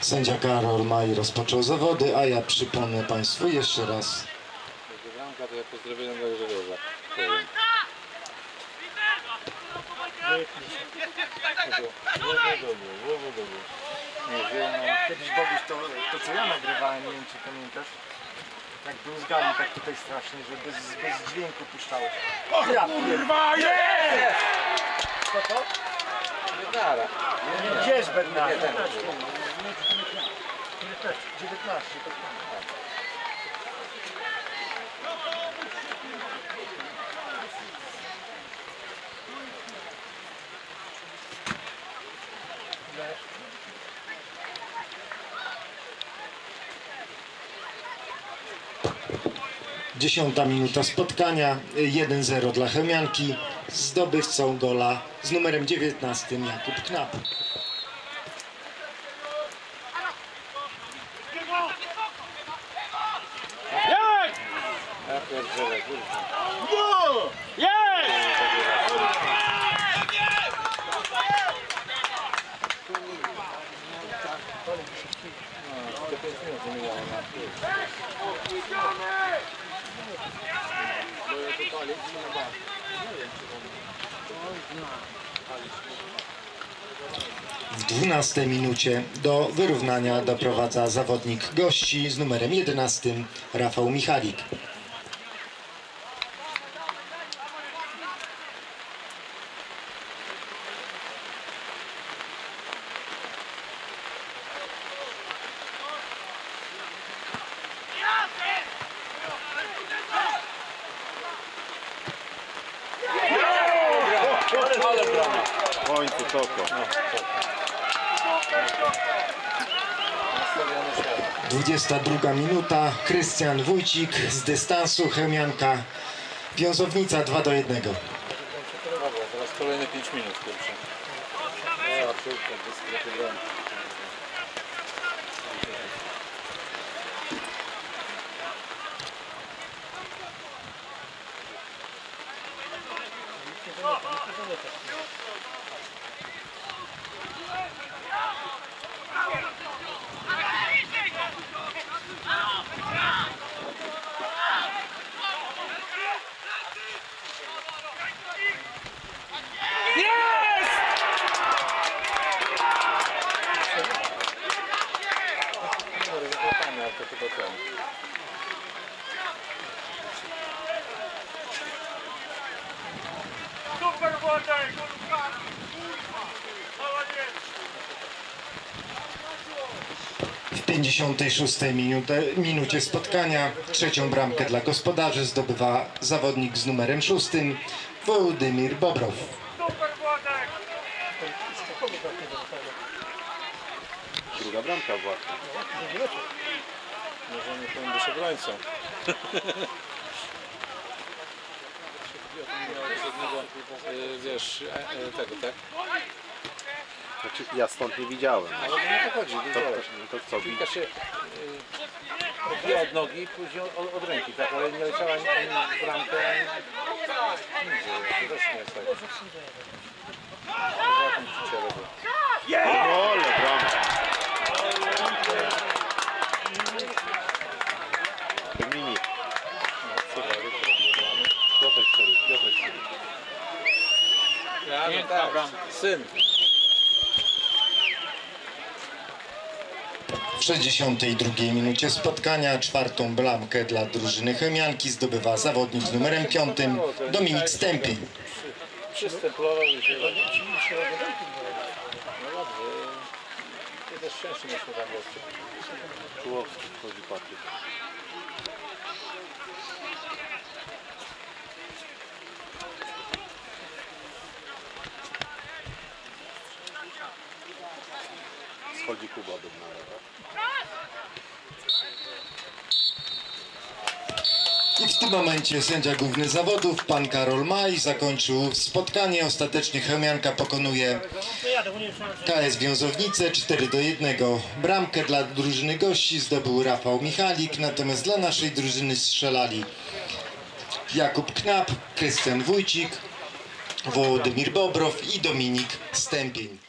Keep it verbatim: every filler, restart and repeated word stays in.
Sędzia Karol Maj rozpoczął zawody, a ja przypomnę Państwu jeszcze raz. Bramka, to ja pozdrowiłem dla Grzegorza. Kiedyś Boguś to, to co ja nagrywałem, nie wiem czy pamiętasz. Tak był z gali tak tutaj strasznie, że bez, bez dźwięku puszczałeś. O kurwa, jest! Co to? Bednara. Gdzież Bednara? Nie, ten. dziewiętnaście, to Dziesiąta minuta spotkania, jeden zero dla Chełmianki, zdobywcą gola z numerem dziewiętnastym Jakub Knap. Ja pierdzielę, kurwa. W dwunastej minucie do wyrównania doprowadza zawodnik gości z numerem jedenastym Rafał Michalik. Ale brama. W końcu Toko. dwudziesta druga minuta, Krystian Wójcik z dystansu, Chełmianka, wiązownica dwa do jednego. Dobra, teraz kolejne pięć minut, kurczę. Ja, absolutnie, bez strefy bramy. To chyba ten. Super Władek! W pięćdziesiątej szóstej minucie, minucie spotkania trzecią bramkę dla gospodarzy zdobywa zawodnik z numerem szóstym Wołodymir Bobrow. Super Władek! Druga bramka właśnie. Może nie powinien być obrońcą. Wiesz, tego, tak? Znaczy, ja stąd nie widziałem. Ale nie to chodzi, To, widziałeś. to co? Kilka się odbiła od nogi, później od, od ręki, tak? Ale nie leciała ani ani w bramkę, ani nigdzie. To też nie jest tak. Zatem ci cię robię. O, ale bramka. Mini. Piotrek cztery, Piotrek cztery. Ja, no tak, syn. W sześćdziesiątej drugiej minucie spotkania czwartą bramkę dla drużyny Chełmianki zdobywa zawodnik z numerem piątym Dominik Stępień. Przystemplował i się... No dobrze. Ty też szczęście mieliśmy tam goście. Czułowski wchodzi Patryk. Schodzi Kuba Bednara. I w tym momencie sędzia główny zawodów, pan Karol Maj, zakończył spotkanie. Ostatecznie Chełmianka pokonuje K S Wiązownicę cztery do jednego. Bramkę dla drużyny gości zdobył Rafał Michalik, natomiast dla naszej drużyny strzelali Jakub Knap, Krystian Wójcik, Wołodymir Bobrow i Dominik Stępień.